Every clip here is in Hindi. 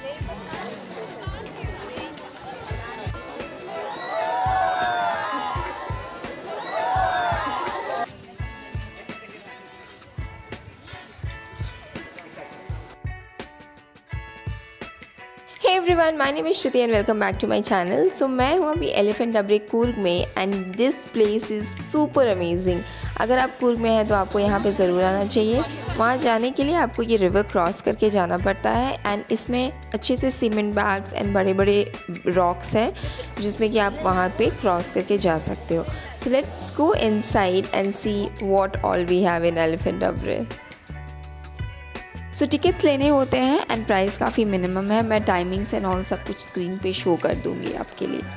Hey everyone, my name is Shruti and welcome back to my channel. So मैं हूँ अभी एलिफेंट डबरे कूर्ग में and this place is super amazing. अगर आप कूर्ग में हैं तो आपको यहाँ पे ज़रूर आना चाहिए। वहाँ जाने के लिए आपको ये रिवर क्रॉस करके जाना पड़ता है एंड इसमें अच्छे से सीमेंट बैग्स एंड बड़े बड़े रॉक्स हैं जिसमें कि आप वहाँ पे क्रॉस करके जा सकते हो। So let's go inside and see what all we have in elephant Dubare. So tickets लेने होते हैं एंड प्राइस काफ़ी मिनिमम है। मैं टाइमिंग्स एंड ऑल सब कुछ स्क्रीन पे शो कर दूँगी आपके लिए।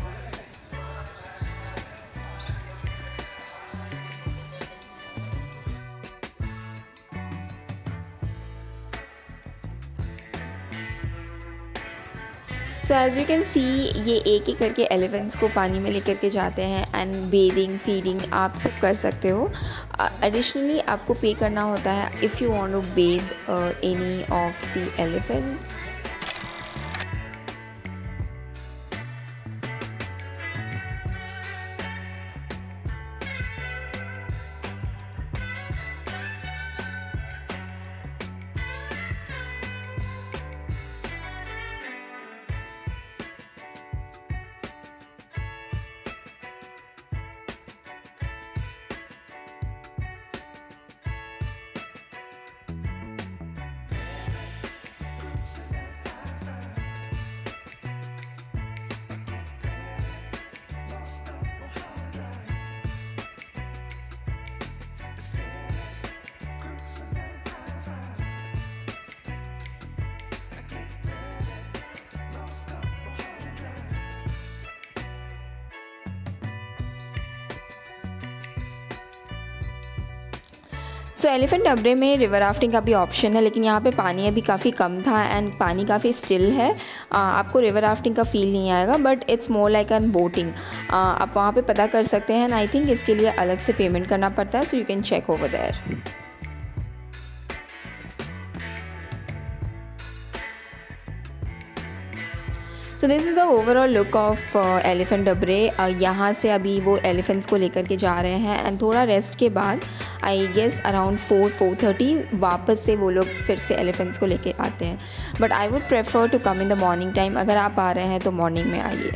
So as you can see ये एक एक करके एलिफेंट्स को पानी में लेकर के जाते हैं एंड बेदिंग फीडिंग आप सब कर सकते हो। एडिशनली आपको पे करना होता है if you want to bathe any of the elephants. So elephant Dubare में रिवर राफ्टिंग का भी ऑप्शन है, लेकिन यहाँ पे पानी अभी काफ़ी कम था एंड पानी काफ़ी स्टिल है। आपको रिवर राफ्टिंग का फील नहीं आएगा but it's more like an boating. आप वहाँ पे पता कर सकते हैं एंड आई थिंक इसके लिए अलग से पेमेंट करना पड़ता है, so you can check over there. So this is the overall look of elephant Dubare. यहाँ से अभी वो एलिफेंट्स को लेकर के जा रहे हैं एंड थोड़ा रेस्ट के बाद आई गेस अराउंड 4-4:30 वापस से वो लोग फिर से एलिफेंट्स को लेके आते हैं। But I would prefer to come in the morning time. अगर आप आ रहे हैं तो मॉर्निंग में आइए।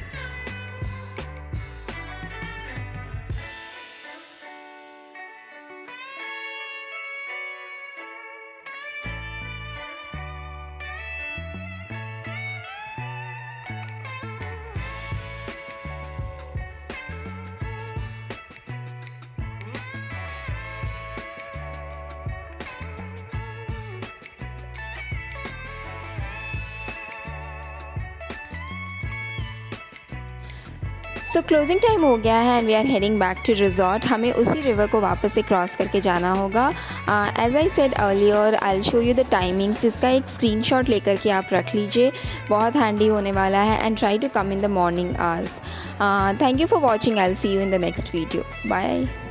सो क्लोजिंग टाइम हो गया है and we are heading back to resort. हमें उसी रिवर को वापस से क्रॉस करके जाना होगा। As I said earlier I will show you the timings. इसका एक स्क्रीनशॉट लेकर के आप रख लीजिए, बहुत हैंडी होने वाला है and try to come in the morning hours. Thank you for watching. I will see you in the next video. Bye.